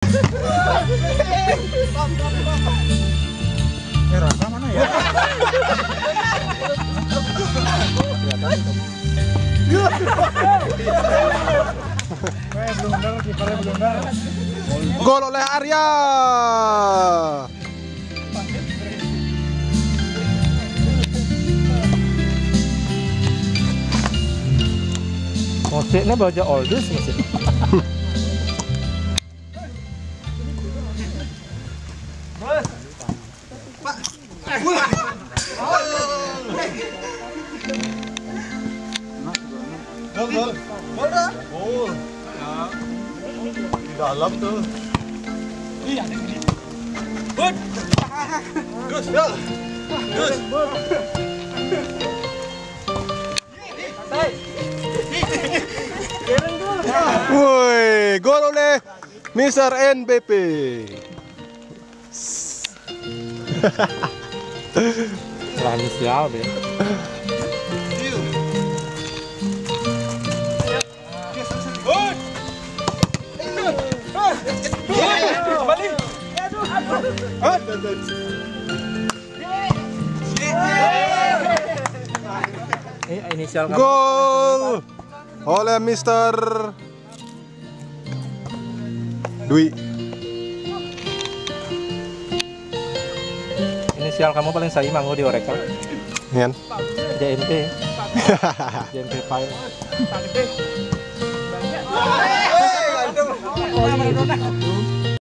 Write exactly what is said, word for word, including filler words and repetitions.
Eh, Raka mana ya? Eh, blunder, kipernya blunder. Gol oleh Arya. Musiknya baca oldies musik. Gol, gol. Gol dah. Gol. Di dalam tuh. Iya, ini. Good. Gus, gol. Gus. Woi, gol oleh Mister N B P. Lah sial deh. Eh, inisial kamu. Gol oleh Mister Dwi. Inisial kamu paling saya manggu di Oracle. Yan. J M P. J M P file. Hey,